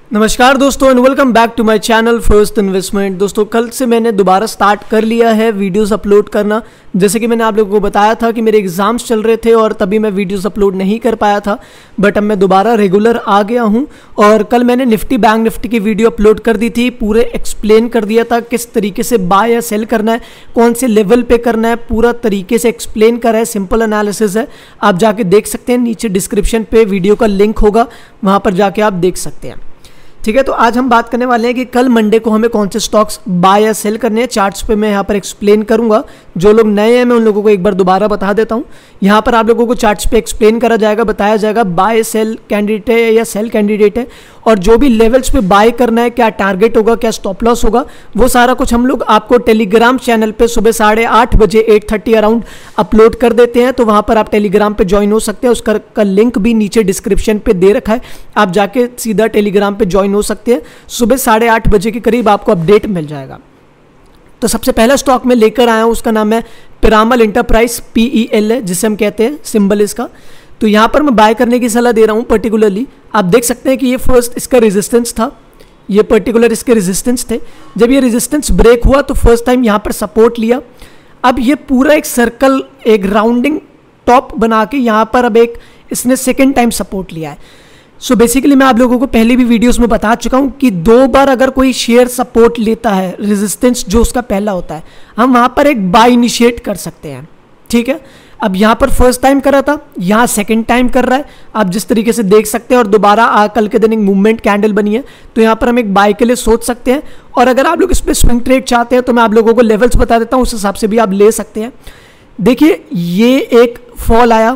नमस्कार दोस्तों and welcome back to my channel first investment. दोस्तों कल से मैंने दोबारा स्टार्ट कर लिया है वीडियोस अपलोड करना। जैसे कि मैंने आप लोगों को बताया था कि मेरे एग्ज़ाम्स चल रहे थे और तभी मैं वीडियोस अपलोड नहीं कर पाया था, बट अब मैं दोबारा रेगुलर आ गया हूं। और कल मैंने निफ्टी बैंक निफ्टी की वीडियो अपलोड कर दी थी, पूरे एक्सप्लेन कर दिया था किस तरीके से बाय या सेल करना है, कौन से लेवल पे करना है, पूरा तरीके से एक्सप्लेन करा है। सिंपल एनालिसिस है, आप जाके देख सकते हैं। नीचे डिस्क्रिप्शन पे वीडियो का लिंक होगा, वहाँ पर जाके आप देख सकते हैं। ठीक है, तो आज हम बात करने वाले हैं कि कल मंडे को हमें कौन से स्टॉक्स बाय या सेल करने हैं। चार्ट्स पे मैं यहाँ पर एक्सप्लेन करूंगा। जो लोग नए हैं मैं उन लोगों को एक बार दोबारा बता देता हूँ। यहाँ पर आप लोगों को चार्ट्स पे एक्सप्लेन करा जाएगा, बताया जाएगा बाय सेल कैंडिडेट है या सेल कैंडिडेट है, और जो भी लेवल्स पे बाय करना है, क्या टारगेट होगा, क्या स्टॉप लॉस होगा, वो सारा कुछ हम लोग आपको टेलीग्राम चैनल पे सुबह 8:30 बजे 8:30 अराउंड अपलोड कर देते हैं। तो वहाँ पर आप टेलीग्राम पे ज्वाइन हो सकते हैं। उसका लिंक भी नीचे डिस्क्रिप्शन पे दे रखा है, आप जाके सीधा टेलीग्राम पे ज्वाइन हो सकते हैं। सुबह 8:30 बजे के करीब आपको अपडेट मिल जाएगा। तो सबसे पहला स्टॉक मैं लेकर आया हूँ, उसका नाम है पिरामल इंटरप्राइज, PEL है जिसे हम कहते हैं, सिंबल इसका। तो यहाँ पर मैं बाय करने की सलाह दे रहा हूँ। पर्टिकुलरली आप देख सकते हैं कि ये फर्स्ट इसका रेजिस्टेंस था, ये पर्टिकुलर इसके रेजिस्टेंस थे। जब ये रेजिस्टेंस ब्रेक हुआ तो फर्स्ट टाइम यहाँ पर सपोर्ट लिया। अब ये पूरा एक सर्कल, एक राउंडिंग टॉप बना के यहाँ पर अब एक इसने सेकेंड टाइम सपोर्ट लिया है। सो बेसिकली मैं आप लोगों को पहले भी वीडियोस में बता चुका हूँ कि 2 बार अगर कोई शेयर सपोर्ट लेता है, रेजिस्टेंस जो उसका पहला होता है, हम वहाँ पर एक बाय इनिशिएट कर सकते हैं। ठीक है, अब यहाँ पर फर्स्ट टाइम कर रहा था, यहाँ सेकंड टाइम कर रहा है, आप जिस तरीके से देख सकते हैं। और दोबारा कल के दिन एक मूवमेंट कैंडल बनी है, तो यहाँ पर हम एक बाय के लिए सोच सकते हैं। और अगर आप लोग इस पर स्विंग ट्रेड चाहते हैं तो मैं आप लोगों को लेवल्स बता देता हूँ, उस हिसाब से भी आप ले सकते हैं। देखिए ये एक फॉल आया,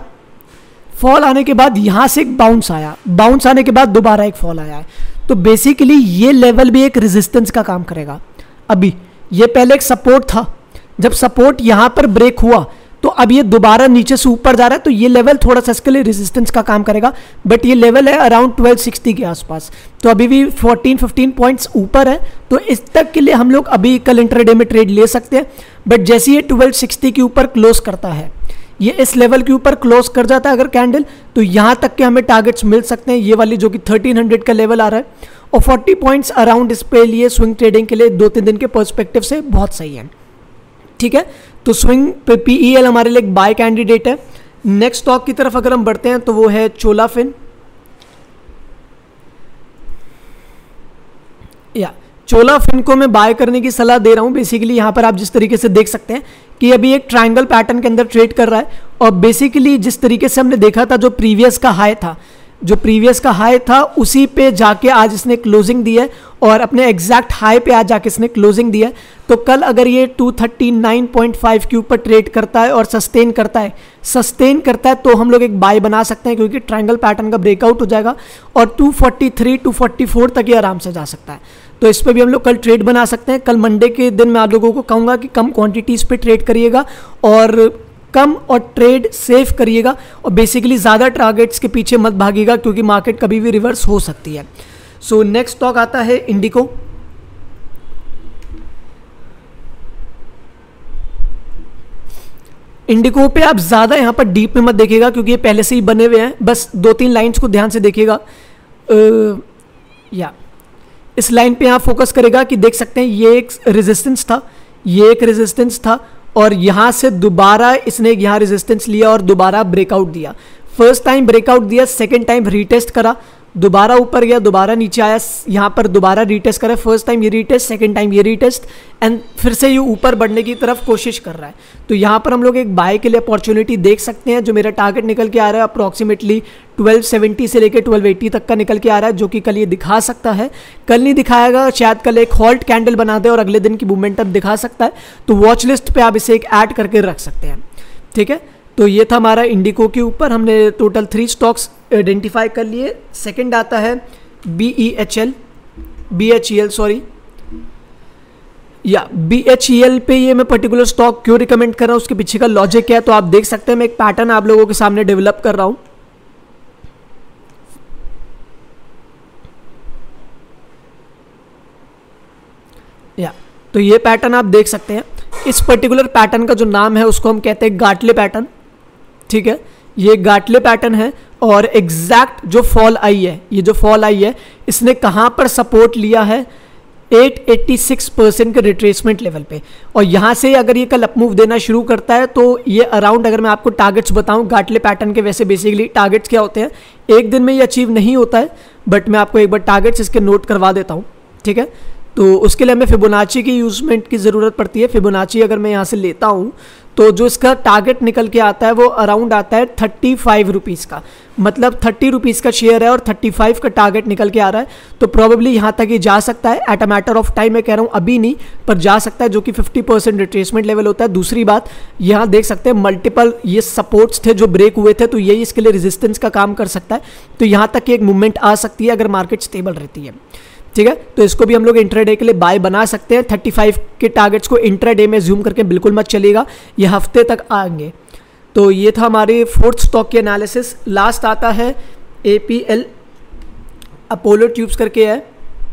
फॉल आने के बाद यहाँ से एक बाउंस आया, बाउंस आने के बाद दोबारा एक फॉल आया है। तो बेसिकली ये लेवल भी एक रेजिस्टेंस का काम करेगा। अभी ये पहले एक सपोर्ट था, जब सपोर्ट यहाँ पर ब्रेक हुआ तो अब ये दोबारा नीचे से ऊपर जा रहा है, तो ये लेवल थोड़ा सा इसके लिए रेजिस्टेंस का काम करेगा। बट ये लेवल है अराउंड 1260 के आसपास, तो अभी भी 14-15 पॉइंट्स ऊपर है। तो इस तक के लिए हम लोग अभी कल इंट्राडे में ट्रेड ले सकते हैं। बट जैसे ये 1260 के ऊपर क्लोज करता है, ये इस लेवल के ऊपर क्लोज कर जाता है अगर कैंडल, तो यहाँ तक के हमें टारगेट्स मिल सकते हैं। ये वाली जो कि 1300 का लेवल आ रहा है, और 40 पॉइंट्स अराउंड इस पे लिए स्विंग ट्रेडिंग के लिए 2-3 दिन के पर्सपेक्टिव से बहुत सही है। ठीक है, तो स्विंग पे PEL हमारे लिए एक बाय कैंडिडेट है। नेक्स्ट स्टॉक की तरफ अगर हम बढ़ते हैं तो वो है चोलाफिन। चोलाफिन को मैं बाय करने की सलाह दे रहा हूँ। बेसिकली यहाँ पर आप जिस तरीके से देख सकते हैं कि अभी एक ट्रायंगल पैटर्न के अंदर ट्रेड कर रहा है, और बेसिकली जिस तरीके से हमने देखा था, जो प्रीवियस का हाई था उसी पे जाके आज इसने क्लोजिंग दी है, और अपने एग्जैक्ट हाई पे आज जाके इसने क्लोजिंग दी है। तो कल अगर ये 239.5 के ऊपर ट्रेड करता है और सस्टेन करता है तो हम लोग एक बाय बना सकते हैं, क्योंकि ट्रायंगल पैटर्न का ब्रेकआउट हो जाएगा और 243-244 तक ये आराम से जा सकता है। तो इस पर भी हम लोग कल ट्रेड बना सकते हैं। कल मंडे के दिन मैं आप लोगों को कहूँगा कि कम क्वांटिटीज़ पे ट्रेड करिएगा और कम और ट्रेड सेफ करिएगा, और बेसिकली ज़्यादा टारगेट्स के पीछे मत भागिएगा, क्योंकि मार्केट कभी भी रिवर्स हो सकती है। सो नेक्स्ट स्टॉक आता है इंडिको। इंडिको पे आप ज़्यादा यहाँ पर डीप में मत देखिएगा, क्योंकि ये पहले से ही बने हुए हैं। बस 2-3 लाइन्स को ध्यान से देखिएगा। इस लाइन पे यहाँ फोकस करेगा कि देख सकते हैं ये एक रेजिस्टेंस था, और यहाँ से दोबारा इसने यहाँ रेजिस्टेंस लिया और दोबारा ब्रेकआउट दिया। फर्स्ट टाइम ब्रेकआउट दिया, सेकंड टाइम रीटेस्ट करा, दोबारा ऊपर गया, दोबारा नीचे आया, यहाँ पर दोबारा रीटेस्ट करा। फर्स्ट टाइम ये रीटेस्ट, सेकंड टाइम ये रीटेस्ट, एंड फिर से ये ऊपर बढ़ने की तरफ कोशिश कर रहा है। तो यहाँ पर हम लोग एक बाय के लिए अपॉर्चुनिटी देख सकते हैं। जो मेरा टारगेट निकल के आ रहा है अप्रॉक्सीमेटली 1270 से लेकर 1280 तक का निकल के आ रहा है, जो कि कल ये दिखा सकता है। कल नहीं दिखाएगा, शायद कल एक हॉल्ट कैंडल बना दे और अगले दिन की मोमेंटम दिखा सकता है। तो वॉच लिस्ट पे आप इसे एक ऐड करके रख सकते हैं। ठीक है, तो ये था हमारा इंडिको के ऊपर। हमने टोटल 3 स्टॉक्स आइडेंटिफाई कर लिए। सेकंड आता है BHEL सॉरी, BHEL पे ये मैं पर्टिकुलर स्टॉक क्यों रिकमेंड कर रहा हूँ, उसके पीछे का लॉजिक क्या है, तो आप देख सकते हैं। मैं एक पैटर्न आप लोगों के सामने डेवलप कर रहा हूँ। तो ये पैटर्न आप देख सकते हैं। इस पर्टिकुलर पैटर्न का जो नाम है उसको हम कहते हैं गाटले पैटर्न। ठीक है, ये गाटले पैटर्न है और एग्जैक्ट जो फॉल आई है, ये जो फॉल आई है इसने कहाँ पर सपोर्ट लिया है, 886% के रिट्रेसमेंट लेवल पे। और यहाँ से अगर ये कल अप मूव देना शुरू करता है तो ये अराउंड, अगर मैं आपको टारगेट्स बताऊँ गाटले पैटर्न के, वैसे बेसिकली टारगेट्स क्या होते हैं, एक दिन में ये अचीव नहीं होता है, बट मैं आपको एक बार टारगेट्स इसके नोट करवा देता हूँ, ठीक है। तो उसके लिए हमें फिबोनाची की यूजमेंट की ज़रूरत पड़ती है। फिबोनाची अगर मैं यहाँ से लेता हूँ तो जो इसका टारगेट निकल के आता है वो अराउंड आता है 35 रुपीज़ का, मतलब 30 रुपीज़ का शेयर है और 35 का टारगेट निकल के आ रहा है। तो प्रोबेबली यहाँ तक ये जा सकता है at a matter of time, मैं कह रहा हूँ अभी नहीं, पर जा सकता है, जो कि 50% रिट्रेसमेंट लेवल होता है। दूसरी बात, यहाँ देख सकते हैं मल्टीपल ये सपोर्ट्स थे जो ब्रेक हुए थे, तो यही इसके लिए रेजिस्टेंस का काम कर सकता है। तो यहाँ तक की एक मूवमेंट आ सकती है अगर मार्केट स्टेबल रहती है, ठीक है। तो इसको भी हम लोग इंट्राडे के लिए बाय बना सकते हैं। 35 के टारगेट्स को इंट्राडे में जूम करके बिल्कुल मत चलिएगा, ये हफ्ते तक आएंगे। तो ये था हमारे फोर्थ स्टॉक के एनालिसिस। लास्ट आता है APL, अपोलो ट्यूब्स करके है।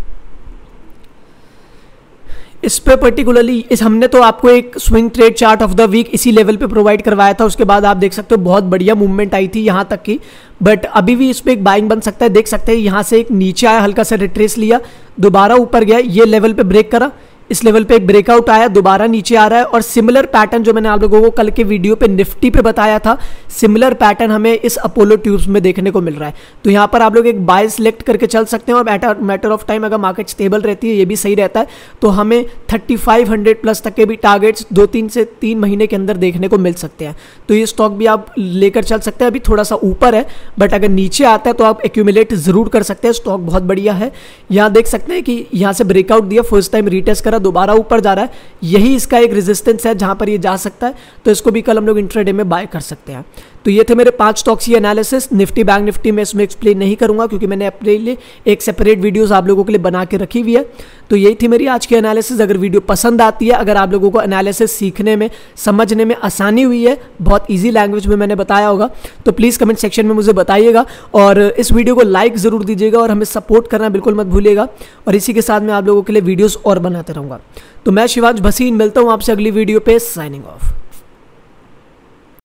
इस पे पर्टिकुलरली हमने तो आपको एक swing trade chart of the week इसी लेवल पे प्रोवाइड करवाया था। उसके बाद आप देख सकते हो बहुत बढ़िया मूवमेंट आई थी यहाँ तक की, बट अभी भी इस पे एक बाइंग बन सकता है। देख सकते हैं यहाँ से एक नीचे आया, हल्का सा रिट्रेस लिया, दोबारा ऊपर गया, ये लेवल पे ब्रेक करा, इस लेवल पे एक ब्रेकआउट आया, दोबारा नीचे आ रहा है। और सिमिलर पैटर्न जो मैंने आप लोगों को कल के वीडियो पे निफ्टी पे बताया था, सिमिलर पैटर्न हमें इस अपोलो ट्यूब्स में देखने को मिल रहा है। तो यहाँ पर आप लोग एक बाय सिलेक्ट करके चल सकते हैं और मैटर ऑफ टाइम अगर मार्केट स्टेबल रहती है, ये भी सही रहता है, तो हमें 3500 प्लस तक के भी टारगेट्स 2-3 से 3 महीने के अंदर देखने को मिल सकते हैं। तो ये स्टॉक भी आप लेकर चल सकते हैं। अभी थोड़ा सा ऊपर है, बट अगर नीचे आता है तो आप एक्यूमुलेट जरूर कर सकते हैं। स्टॉक बहुत बढ़िया है। यहाँ देख सकते हैं कि यहाँ से ब्रेकआउट दिया, फर्स्ट टाइम रीटेस्ट करा, दोबारा ऊपर जा रहा है, यही इसका एक रेजिस्टेंस है जहां पर ये जा सकता है। तो इसको भी कल हम लोग इंट्राडे में बाय कर सकते हैं। तो ये थे मेरे 5 स्टॉक्स की एनालिसिस। निफ्टी बैंक निफ्टी में इसमें एक्सप्लेन नहीं करूंगा क्योंकि मैंने अपने लिए एक सेपरेट वीडियोस आप लोगों के लिए बना के रखी हुई है। तो यही थी मेरी आज की एनालिसिस। अगर वीडियो पसंद आती है, अगर आप लोगों को एनालिसिस सीखने में, समझने में आसानी हुई है, बहुत ईजी लैंग्वेज में मैंने बताया होगा, तो प्लीज़ कमेंट सेक्शन में मुझे बताइएगा और इस वीडियो को लाइक ज़रूर दीजिएगा और हमें सपोर्ट करना बिल्कुल मत भूलिएगा। और इसी के साथ मैं आप लोगों के लिए वीडियोज़ और बनाते रहूँगा। तो मैं शिवांश भसीन मिलता हूँ आपसे अगली वीडियो पे। Signing of.